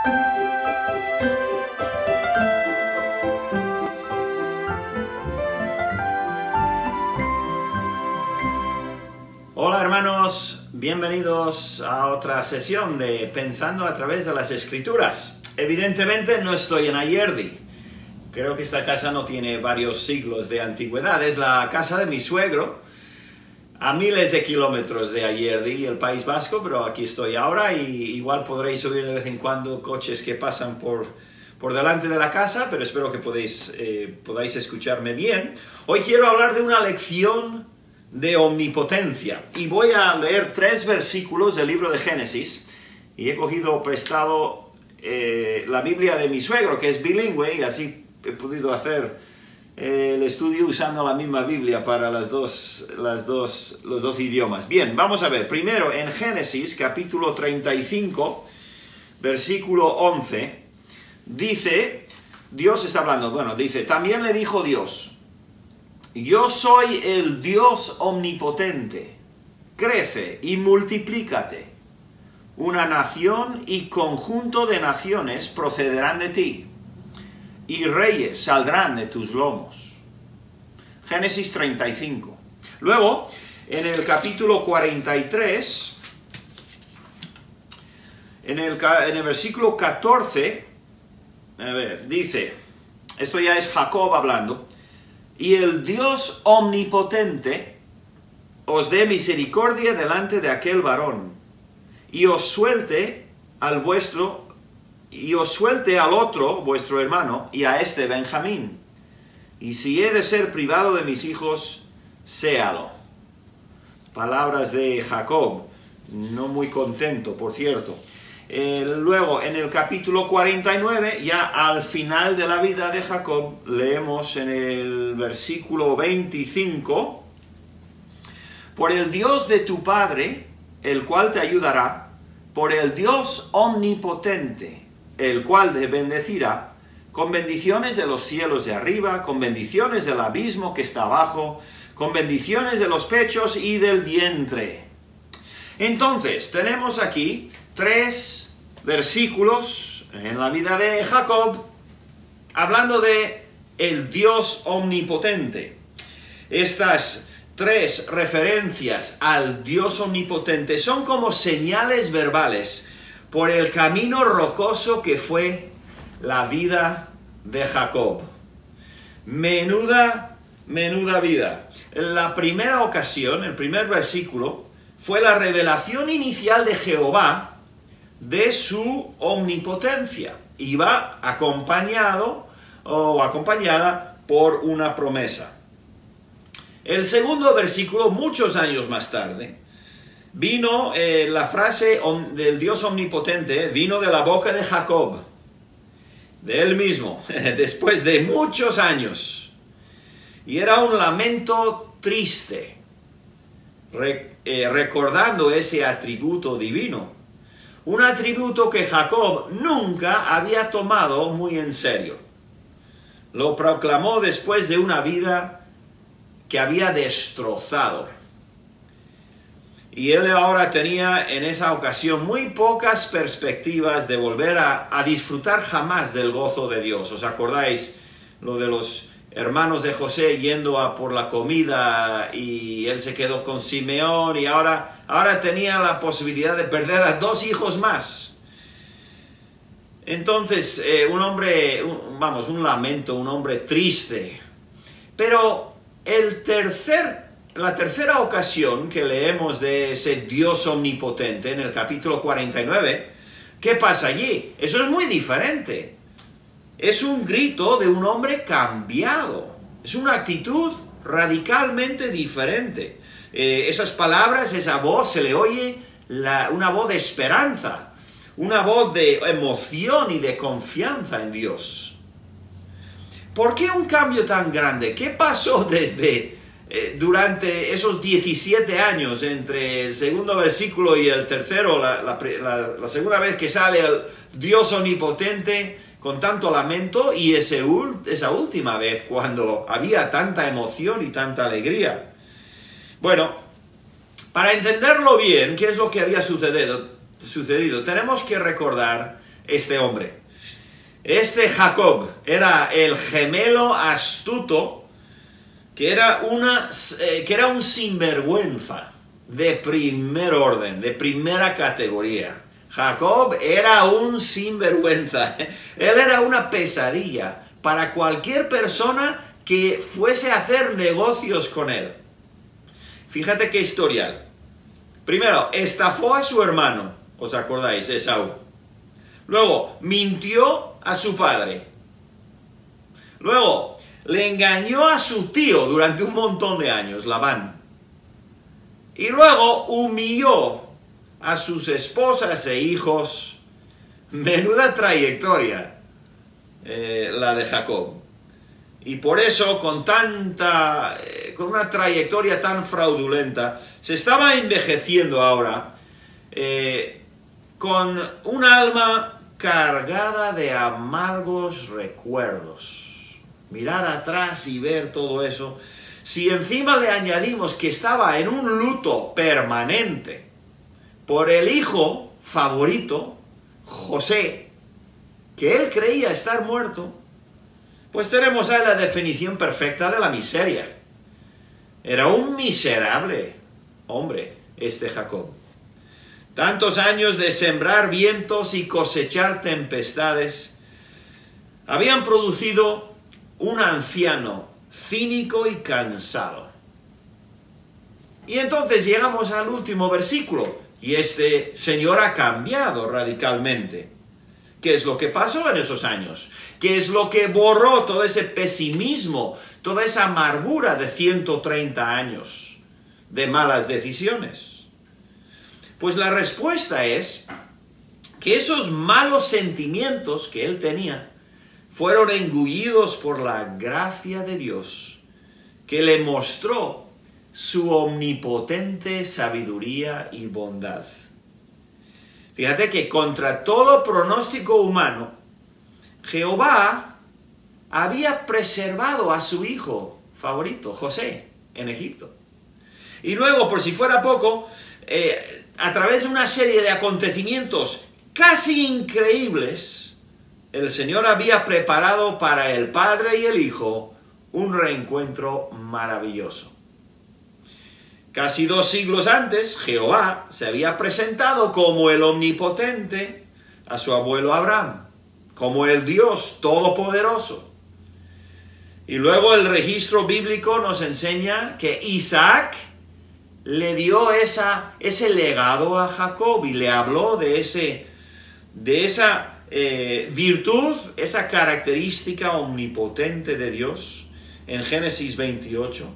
Hola hermanos, bienvenidos a otra sesión de Pensando a través de las Escrituras. Evidentemente no estoy en Ayerdi. Creo que esta casa no tiene varios siglos de antigüedad. Es la casa de mi suegro, a miles de kilómetros de Ayerdi, el País Vasco, pero aquí estoy ahora y igual podréis oír de vez en cuando coches que pasan por delante de la casa, pero espero que podáis escucharme bien. Hoy quiero hablar de una lección de omnipotencia y voy a leer 3 versículos del libro de Génesis y he cogido prestado la Biblia de mi suegro, que es bilingüe, y así he podido hacer el estudio usando la misma Biblia para los dos idiomas. Bien, vamos a ver. Primero, en Génesis, capítulo 35, versículo 11, dice, Dios está hablando, dice, también le dijo Dios: yo soy el Dios omnipotente, crece y multiplícate. Una nación y conjunto de naciones procederán de ti, y reyes saldrán de tus lomos. Génesis 35. Luego, en el capítulo 43, en el versículo 14, dice, esto ya es Jacob hablando: y el Dios omnipotente os dé misericordia delante de aquel varón, y os suelte al otro, vuestro hermano, y a este Benjamín. Y si he de ser privado de mis hijos, séalo. Palabras de Jacob, no muy contento, por cierto. Luego, en el capítulo 49, ya al final de la vida de Jacob, leemos en el versículo 25, por el Dios de tu padre, el cual te ayudará, por el Dios omnipotente, el cual te bendecirá, con bendiciones de los cielos de arriba, con bendiciones del abismo que está abajo, con bendiciones de los pechos y del vientre. Entonces, tenemos aquí 3 versículos en la vida de Jacob, hablando de el Dios omnipotente. Estas 3 referencias al Dios omnipotente son como señales verbales por el camino rocoso que fue la vida de Jacob. Menuda vida. La primera ocasión, el primer versículo, fue la revelación inicial de Jehová de su omnipotencia. Iba acompañado o acompañada por una promesa. El segundo versículo, muchos años más tarde, vino la frase del Dios omnipotente, vino de la boca de Jacob, de él mismo, después de muchos años. Y era un lamento triste, recordando ese atributo divino. Un atributo que Jacob nunca había tomado muy en serio. Lo proclamó después de una vida que había destrozado. Y él ahora tenía en esa ocasión muy pocas perspectivas de volver a disfrutar jamás del gozo de Dios. ¿Os acordáis lo de los hermanos de José yendo a por la comida y él se quedó con Simeón y ahora tenía la posibilidad de perder a 2 hijos más? Entonces, un lamento, un hombre triste. Pero la tercera ocasión que leemos de ese Dios omnipotente, en el capítulo 49, ¿qué pasa allí? Eso es muy diferente. Es un grito de un hombre cambiado. Es una actitud radicalmente diferente. Esas palabras, esa voz, se le oye una voz de esperanza, una voz de emoción y de confianza en Dios. ¿Por qué un cambio tan grande? ¿Qué pasó durante esos 17 años entre el segundo versículo y el tercero, la segunda vez que sale el Dios omnipotente con tanto lamento, y esa última vez cuando había tanta emoción y tanta alegría? Bueno, para entenderlo bien, ¿qué es lo que había sucedido? Tenemos que recordar este hombre. Este Jacob era el gemelo astuto que era un sinvergüenza de primer orden, de primera categoría. Jacob era un sinvergüenza. Él era una pesadilla para cualquier persona que fuese a hacer negocios con él. Fíjate qué historial. Primero, estafó a su hermano, ¿os acordáis? Esaú. Luego, mintió a su padre. Luego, le engañó a su tío durante un montón de años, Labán. Y luego, humilló a sus esposas e hijos. Menuda trayectoria, la de Jacob. Y por eso, con una trayectoria tan fraudulenta, se estaba envejeciendo ahora con un alma cargada de amargos recuerdos. Mirar atrás y ver todo eso. Si encima le añadimos que estaba en un luto permanente por el hijo favorito, José, que él creía estar muerto, pues tenemos ahí la definición perfecta de la miseria. Era un miserable hombre, este Jacob. Tantos años de sembrar vientos y cosechar tempestades habían producido un anciano cínico y cansado. Y entonces llegamos al último versículo, y este señor ha cambiado radicalmente. ¿Qué es lo que pasó en esos años? ¿Qué es lo que borró todo ese pesimismo, toda esa amargura de 130 años de malas decisiones? Pues la respuesta es que esos malos sentimientos que él tenía fueron engullidos por la gracia de Dios, que le mostró su omnipotente sabiduría y bondad. Fíjate que contra todo pronóstico humano, Jehová había preservado a su hijo favorito, José, en Egipto. Y luego, por si fuera poco, a través de una serie de acontecimientos casi increíbles, el Señor había preparado para el Padre y el Hijo un reencuentro maravilloso. Casi 2 siglos antes, Jehová se había presentado como el omnipotente a su abuelo Abraham, como el Dios todopoderoso. Y luego el registro bíblico nos enseña que Isaac le dio ese legado a Jacob y le habló de esa virtud, esa característica omnipotente de Dios en Génesis 28.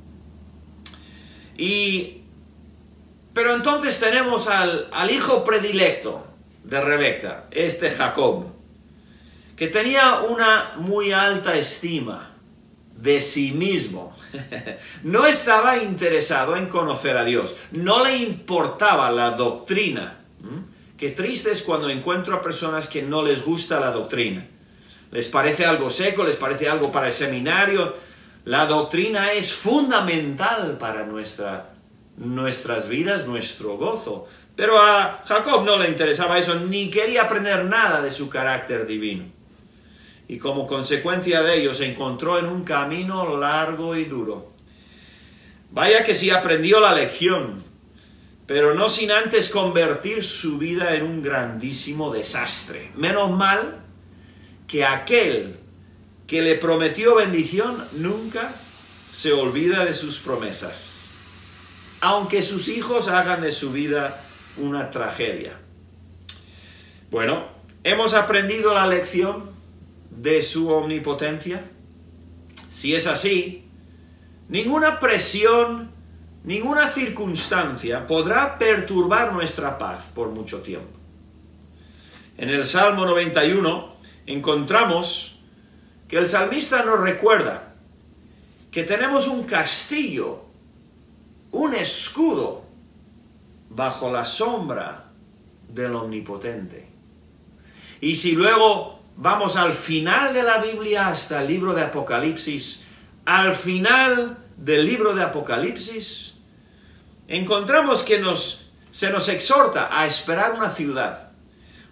Pero entonces tenemos al hijo predilecto de Rebeca, este Jacob, que tenía una muy alta estima de sí mismo. No estaba interesado en conocer a Dios, no le importaba la doctrina. Qué triste es cuando encuentro a personas que no les gusta la doctrina. Les parece algo seco, les parece algo para el seminario. La doctrina es fundamental para nuestras vidas, nuestro gozo. Pero a Jacob no le interesaba eso, ni quería aprender nada de su carácter divino. Y como consecuencia de ello se encontró en un camino largo y duro. Vaya que sí aprendió la lección, pero no sin antes convertir su vida en un grandísimo desastre. Menos mal que aquel que le prometió bendición nunca se olvida de sus promesas, aunque sus hijos hagan de su vida una tragedia. Bueno, ¿hemos aprendido la lección de su omnipotencia? Si es así, ninguna presión, ninguna circunstancia podrá perturbar nuestra paz por mucho tiempo. En el Salmo 91 encontramos que el salmista nos recuerda que tenemos un castillo, un escudo bajo la sombra del Omnipotente. Y si luego vamos al final de la Biblia hasta el libro de Apocalipsis, al final del libro de Apocalipsis, encontramos que se nos exhorta a esperar una ciudad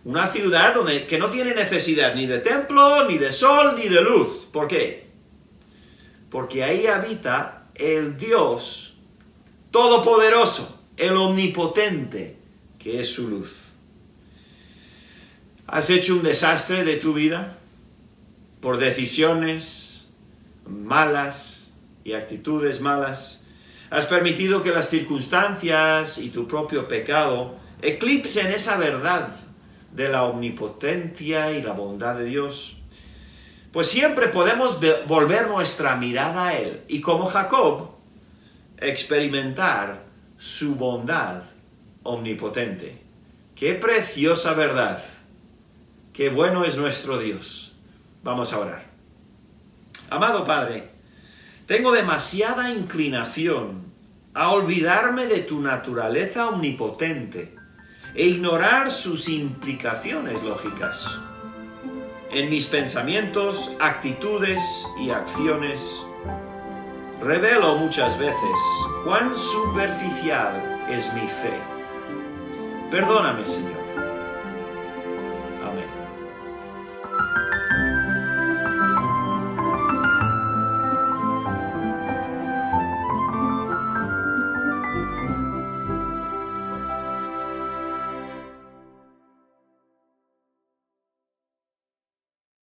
Una ciudad que no tiene necesidad ni de templo, ni de sol, ni de luz. ¿Por qué? Porque ahí habita el Dios todopoderoso, el omnipotente, que es su luz. ¿Has hecho un desastre de tu vida por decisiones malas y actitudes malas? ¿Has permitido que las circunstancias y tu propio pecado eclipsen esa verdad de la omnipotencia y la bondad de Dios? Pues siempre podemos volver nuestra mirada a Él y, como Jacob, experimentar su bondad omnipotente. ¡Qué preciosa verdad! ¡Qué bueno es nuestro Dios! Vamos a orar. Amado Padre, tengo demasiada inclinación a olvidarme de tu naturaleza omnipotente e ignorar sus implicaciones lógicas. En mis pensamientos, actitudes y acciones, revelo muchas veces cuán superficial es mi fe. Perdóname, Señor,